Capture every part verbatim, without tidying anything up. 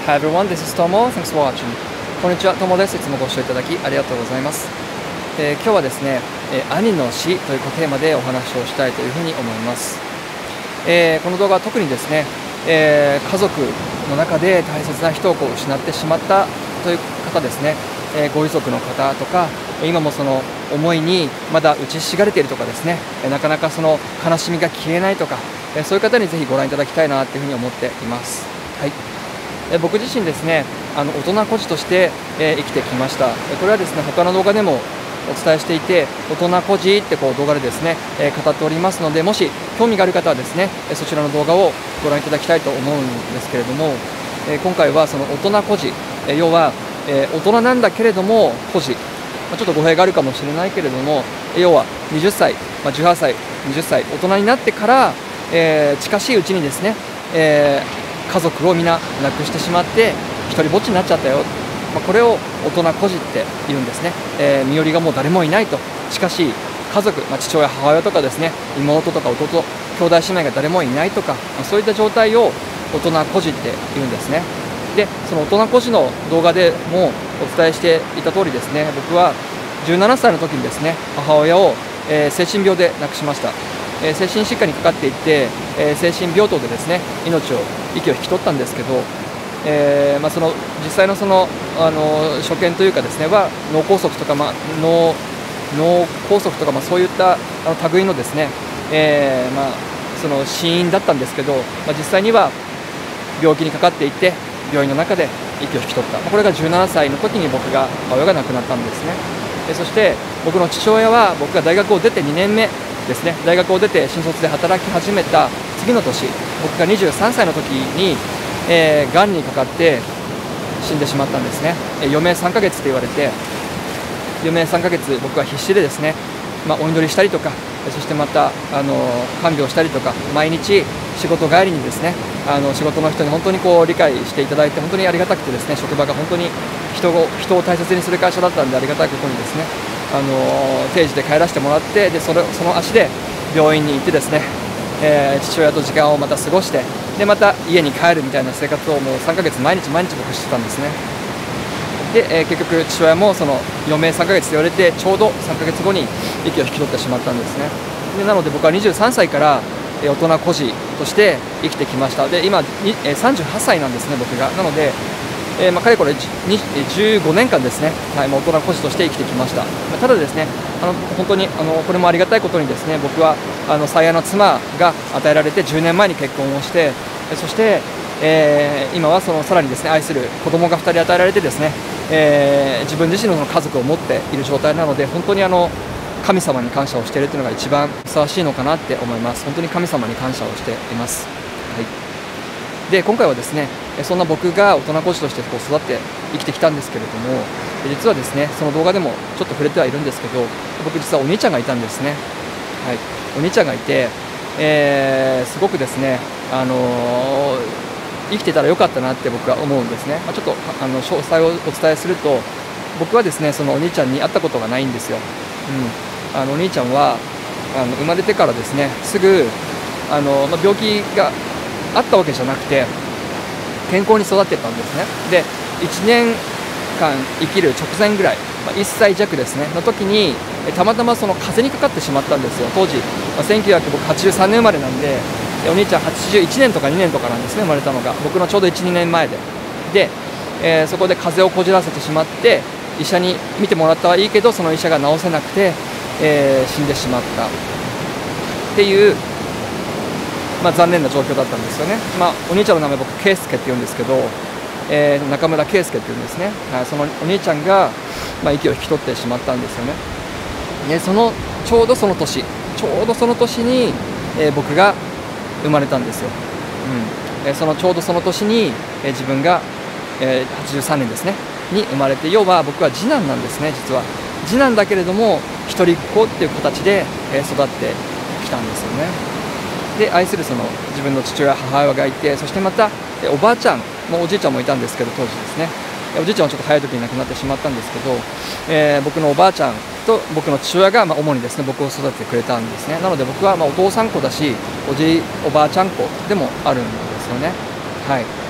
Hi everyone, this is Tomo. Thanks for watching. こんにちは、Tomo です。いつもご視聴いただきありがとうございます。えー、今日はですね、えー、兄の死というテーマでお話をしたいというふうに思います。えー、この動画は特にですね、えー、家族の中で大切な人をこう失ってしまったという方ですね、えー、ご遺族の方とか、今もその思いにまだ打ちひしがれているとかですね、なかなかその悲しみが消えないとか、そういう方にぜひご覧いただきたいなというふうに思っています。はい、僕自身ですね、あの大人孤児として、えー、生きてきました。これはですね、他の動画でもお伝えしていて、大人孤児ってこう動画でですね、えー、語っておりますので、もし興味がある方はですね、そちらの動画をご覧いただきたいと思うんですけれども、えー、今回はその大人孤児、えー、要は、えー、大人なんだけれども孤児、まあ、ちょっと語弊があるかもしれないけれども、要ははたち、まあ、じゅうはっさい、はたち、大人になってから、えー、近しいうちにですね、えー、家族を皆亡くしてしまって一人ぼっちになっちゃったよ、まあ、これを大人孤児って言うんですね。えー、身寄りがもう誰もいないと、しかし家族、まあ、父親母親とかですね、妹とか弟、兄弟姉妹が誰もいないとか、まあ、そういった状態を大人孤児って言うんですね。でその大人孤児の動画でもお伝えしていた通りですね、僕はじゅうななさいの時にですね、母親を、えー、精神病で亡くしました。えー、精神疾患にかかっていて、えー、精神病棟でですね、命を息を引き取ったんですけど、えーまあ、その実際のそのあの所見というかですねは脳梗塞とか、まあ、脳脳梗塞とか、まあ、そういったあの類のですね、えーまあ、その死因だったんですけど、まあ、実際には病気にかかっていて病院の中で息を引き取った、これがじゅうななさいの時に僕が母親が亡くなったんですね。でそして僕の父親は僕が大学を出てにねんめですね、大学を出て新卒で働き始めた次の年、僕がにじゅうさんさいの時に、えー、がんにかかって死んでしまったんですね。えー、余命さんかげつと言われて、余命さんかげつ僕は必死でですね、まあ、お祈りしたりとか、そしてまたあの看病したりとか、毎日仕事帰りにですね、あの仕事の人に本当にこう理解していただいて本当にありがたくてですね、職場が本当に人を人を大切にする会社だったんでありがたいことにですね、あの定時で帰らせてもらって、でそれその足で病院に行ってですね、えー、父親と時間をまた過ごして、でまた家に帰るみたいな生活をもうさんかげつ毎日毎日僕してたんですね。で、えー、結局父親もその余命さんかげつと言われてちょうどさんかげつごに息を引き取ってしまったんですね。でなので僕はにじゅうさんさいから大人孤児として生きてきました。で今さんじゅうはっさいなんですね、僕が。なので、えーまあ、かれこれじゅうごねんかんですね、はい、大人孤児として生きてきました。ただですね、あの本当にあのこれもありがたいことにですね、僕はあの最愛の妻が与えられてじゅうねんまえに結婚をして、そして、えー、今はそのさらにですね愛する子供がふたり与えられてですね、えー、自分自身のその家族を持っている状態なので、本当にあの神様に感謝をしているというのが一番ふさわしいのかなって思います。本当に神様に感謝をしています。はい、で今回はですね、そんな僕が大人孤児としてこう育って生きてきたんですけれども、実はですねその動画でもちょっと触れてはいるんですけど、僕実はお兄ちゃんがいたんですね。はい、お兄ちゃんがいて、えー、すごくですね、あのー、生きてたらよかったなって僕は思うんですね。まあ、ちょっとあの詳細をお伝えすると、僕はですねそのお兄ちゃんに会ったことがないんですよ。うん、あのお兄ちゃんはあの生まれてからですねすぐあの、まあ、病気があったわけじゃなくて健康に育ってたんですね。でいちねんかん生きる直前ぐらい、まあ、いっさいじゃくですねの時にたまたまその風邪にかかってしまったんですよ。当時、まあ、せんきゅうひゃくはちじゅうさんねん生まれなんで、お兄ちゃんはちじゅういちねんとかにねんとかなんですね、生まれたのが。僕のちょうどいち、にねんまえでで、えー、そこで風邪をこじらせてしまって、医者に見てもらったはいいけどその医者が治せなくて、えー、死んでしまったっていう、まあ、残念な状況だったんですよね。まあ、お兄ちゃんの名前僕圭介って言うんですけど、えー、中村圭介って言うんですね。そのお兄ちゃんが、まあ、息を引き取ってしまったんですよね。でそのちょうどその年ちょうどその年に、えー、僕が生まれたんですよ。うん、えー、そのちょうどその年に、えー、自分が、えー、はちじゅうさんねんですねに生まれて、要は僕は次男なんですね。実は次男だけれども一人っ子っていう形で、えー、育ってきたんですよね。で愛するその自分の父親母親がいて、そしてまた、えー、おばあちゃんもおじいちゃんもいたんですけど、当時ですね、おじいちゃんはちょっと早い時に亡くなってしまったんですけど、えー、僕のおばあちゃんと僕の父親が、まあ、主にですね僕を育ててくれたんですね。なので僕はまあお父さん子だし、おじいおばあちゃん子でもあるんですよね。はい。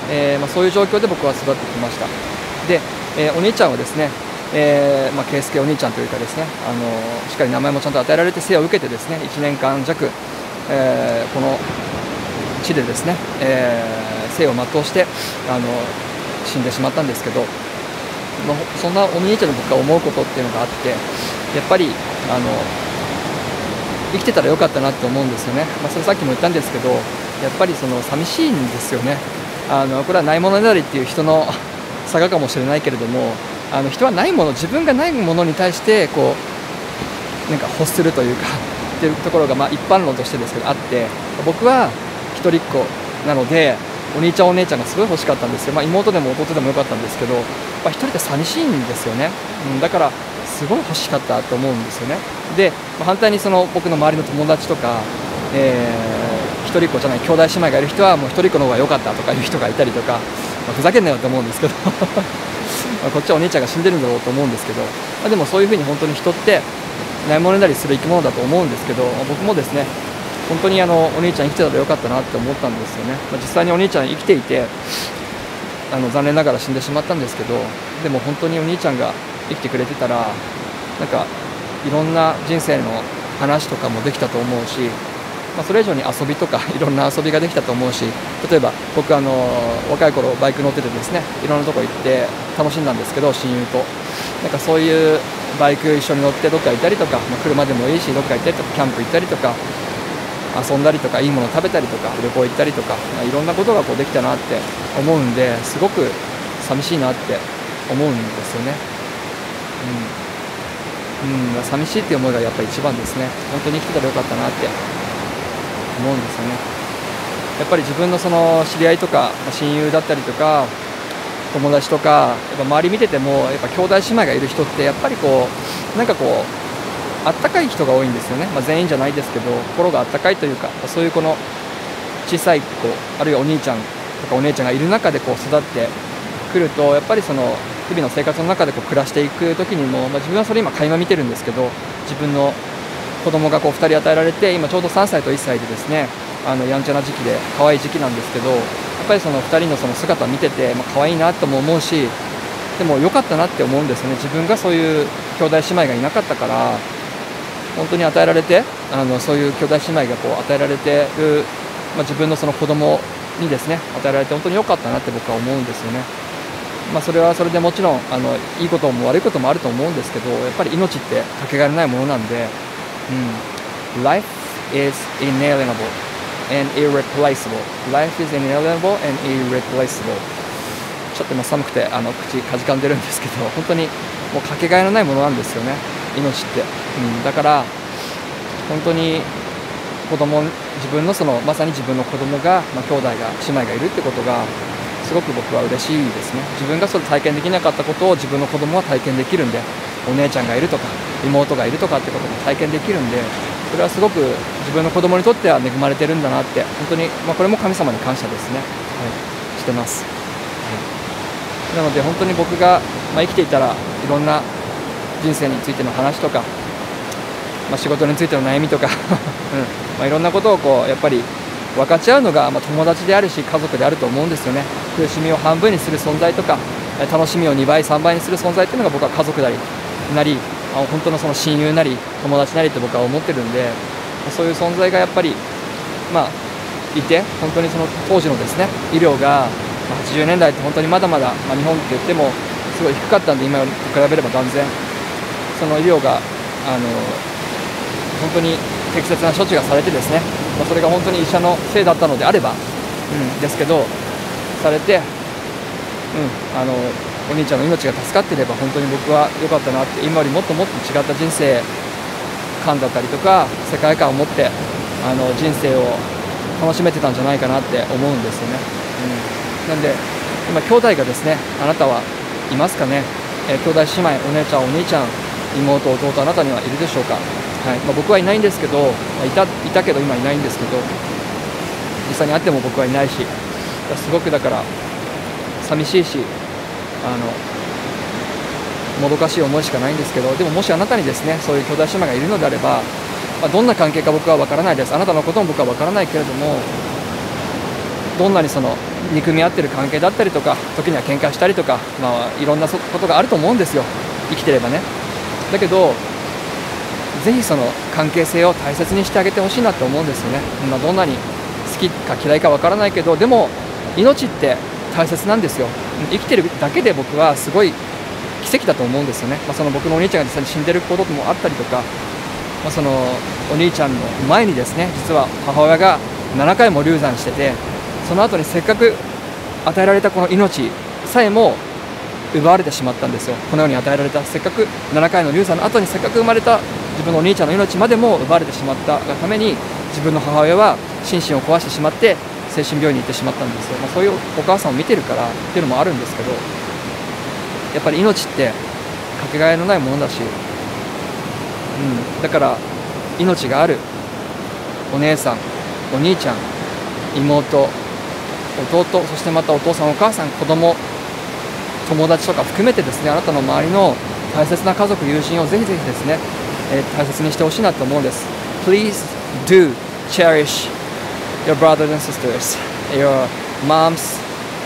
えーまあ、そういう状況で僕は育ってきました。で、えーお兄ちゃんはですね、えーまあ、圭介お兄ちゃんというかですね、あのーしっかり名前もちゃんと与えられて生を受けてですね、いちねんかん弱、えーこの地でですね、えー生を全うして、あの死んでしまったんですけど、まあ、そんなお兄ちゃんの僕が思うことっていうのがあって、やっぱりあの生きてたらよかったなって思うんですよね。まあ、それさっきも言ったんですけど、やっぱりその寂しいんですよね。あのこれはないものねだりっていう人の差がかもしれないけれども、あの人はないもの、自分がないものに対してこうなんか欲するというかっていうところがまあ一般論としてですけどあって、僕は一人っ子なのでお兄ちゃんお姉ちゃんがすごい欲しかったんですよ。まあ、妹でも弟でもよかったんですけど、まあ、一人って寂しいんですよね、うん、だからすごい欲しかったと思うんですよね。で、まあ、反対にその僕の周りの友達とか、えー、一人っ子じゃない兄弟姉妹がいる人はもう一人っ子の方が良かったとかいう人がいたりとか、まあ、ふざけんなよと思うんですけどまあこっちはお兄ちゃんが死んでるんだろうと思うんですけど、まあ、でもそういうふうに本当に人ってないものねだりする生き物だと思うんですけど、まあ、僕もですね本当にあのお兄ちゃん生きてたらよかったなって思ったんですよね。まあ、実際にお兄ちゃん生きていてあの残念ながら死んでしまったんですけど、でも本当にお兄ちゃんが生きてくれてたらなんかいろんな人生の話とかもできたと思うし、まあ、それ以上に遊びとかいろんな遊びができたと思うし、例えば僕あの若い頃バイク乗っててですねいろんなとこ行って楽しんだんですけど、親友となんかそういうバイク一緒に乗ってどっか行ったりとか、まあ、車でもいいしどっか行ったりとかキャンプ行ったりとか遊んだりとかいいもの食べたりとか旅行行ったりとか、まあ、いろんなことがこうできたなって思うんで、すごく寂しいなって思うんですよね。うん、うん、寂しいっていう思いがやっぱり一番ですね。本当に生きてたらよかったなって思うんですよね。やっぱり自分のその知り合いとか親友だったりとか友達とかやっぱ周り見ててもやっぱ兄弟姉妹がいる人ってやっぱりこうなんかこうあったかい人が多いんですよね。まあ、全員じゃないですけど心があったかいというか、そういうこの小さい子あるいはお兄ちゃんとかお姉ちゃんがいる中でこう育ってくると、やっぱりその日々の生活の中でこう暮らしていく時にも、まあ、自分はそれ今垣間見てるんですけど、自分の子供がこうふたり与えられて今ちょうどさんさいといっさいでですね、あのやんちゃな時期で可愛い時期なんですけど、やっぱりそのふたりのその姿を見てて、まあ、可愛いなとも思うし、でも良かったなって思うんですよね。自分がそういう兄弟姉妹がいなかったから本当に与えられてあのそういう兄弟姉妹がこう与えられてる、まあ、自分のその子供にですね与えられて本当に良かったなって僕は思うんですよね。まあ、それはそれでもちろんあのいいことも悪いこともあると思うんですけど、やっぱり命ってかけがえのないものなんで、うん、Life is inalienable and irreplaceable. Life is inalienable and irreplaceable. ちょっと今寒くてあの口かじかんでるんですけど、本当にもうかけがえのないものなんですよね、命って。うん、だから本当に子供自分のそのまさに自分の子供が、まあ、兄弟が姉妹がいるってことがすごく僕は嬉しいですね。自分がそれ体験できなかったことを自分の子供は体験できるんで、お姉ちゃんがいるとか妹がいるとかってことも体験できるんで、それはすごく自分の子供にとっては恵まれてるんだなって本当に、まあ、これも神様に感謝ですね、はい、してます、はい、なので本当に僕が、まあ、生きていたらいろんな人生についての話とか、まあ、仕事についての悩みとか、うんまあ、いろんなことをこうやっぱり分かち合うのが、まあ、友達であるし家族であると思うんですよね。苦しみを半分にする存在とか楽しみをにばいさんばいにする存在というのが僕は家族なりなり本当のその親友なり友達なりって僕は思ってるんで、そういう存在がやっぱりまあいて、本当にその当時のですね医療がはちじゅうねんだいって本当にまだまだ、まあ、日本って言ってもすごい低かったんで、今と比べれば断然その医療があの本当に適切な処置がされてですね、まあ、それが本当に医者のせいだったのであれば、うん、ですけどされて、うん、あのお兄ちゃんの命が助かっていれば本当に僕は良かったなって、今よりもっともっと違った人生観だったりとか世界観を持ってあの人生を楽しめてたんじゃないかなって思うんですよね、うん、なんで今兄弟がですね、あなたはいますかね、えー、兄弟姉妹お姉ちゃんお兄ちゃん妹弟あなたにはいるでしょうか。はいまあ、僕はいないんですけど、まあ、いた、いたけど今いないんですけど、実際に会っても僕はいないし、すごくだから寂しいしあのもどかしい思いしかないんですけど、でももしあなたにですねそういう兄弟姉妹がいるのであれば、まあ、どんな関係か僕は分からないです。あなたのことも僕は分からないけれども、どんなにその憎み合ってる関係だったりとか、時には喧嘩したりとか、まあ、いろんなことがあると思うんですよ、生きてればね。だけどぜひその関係性を大切にしてあげてほしいなと思うんですよね。まあ、どんなに好きか嫌いかわからないけど、でも命って大切なんですよ。生きてるだけで僕はすごい奇跡だと思うんですよね。まあ、その僕のお兄ちゃんが実際に死んでることもあったりとか、まあ、そのお兄ちゃんの前にですね、実は母親がななかいも流産してて、その後にせっかく与えられたこの命さえも奪われてしまったんですよ。この世に与えられたせっかくななかいの流産の後にせっかく生まれた自分のお兄ちゃんの命までも奪われてしまったがために、自分の母親は心身を壊してしまって精神病院に行ってしまったんですよ。まあ、そういうお母さんを見てるからっていうのもあるんですけど、やっぱり命ってかけがえのないものだし、うん、だから命があるお姉さん、お兄ちゃん、妹、弟、そしてまたお父さん、お母さん、子供、友達とか含めてですね、あなたの周りの大切な家族、友人をぜひぜひですね、えー、大切にしてほしいなと思うんです。Please do cherish your brothers and sisters, your moms,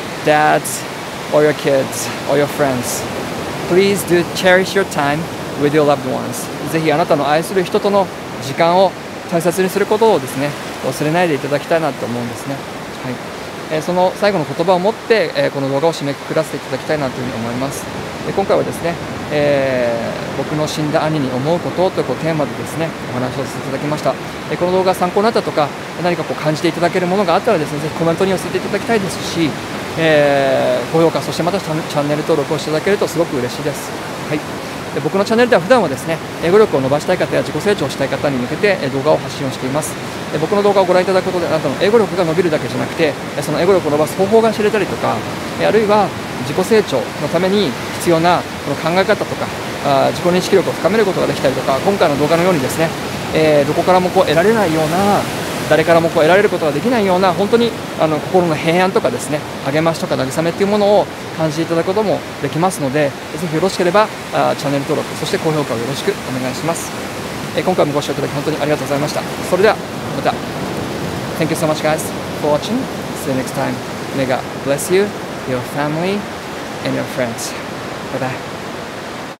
dads, or your kids, or your friends. Please do cherish your time with your loved ones. ぜひあなたの愛する人との時間を大切にすることをですね、忘れないでいただきたいなと思うんですね。はい。えー、その最後の言葉を持って、えー、この動画を締めくくらせていただきたいなというふうに思います。で今回はですね、えー、僕の死んだ兄に思うことというこうテーマでですね、お話をさせていただきました。えー、この動画が参考になったとか、何かこう感じていただけるものがあったらですね、ぜひコメントに寄せていただきたいですし、えー、高評価、そしてまたチャンネル登録をしていただけるとすごく嬉しいです。はい。で僕のチャンネルでは普段はですね、英語力を伸ばしたい方や自己成長したい方に向けて動画を発信をしています。で僕の動画をご覧いただくことで、あなたの英語力が伸びるだけじゃなくて、その英語力を伸ばす方法が知れたりとか、あるいは自己成長のために必要なこの考え方とか、あ自己認識力を深めることができたりとか、今回の動画のようにですね、えー、どこからもこう得られないような、誰からもこう得られることができないような、本当にあの心の平安とかですね、励ましとか慰めというものを感じていただくこともできますので、ぜひよろしければあチャンネル登録、そして高評価をよろしくお願いします。えー、今回もご視聴いただき本当にありがとうございました。それではまた。Thank you so much guys for watching. See you next time. May God bless you, your family, and your friends. Bye bye.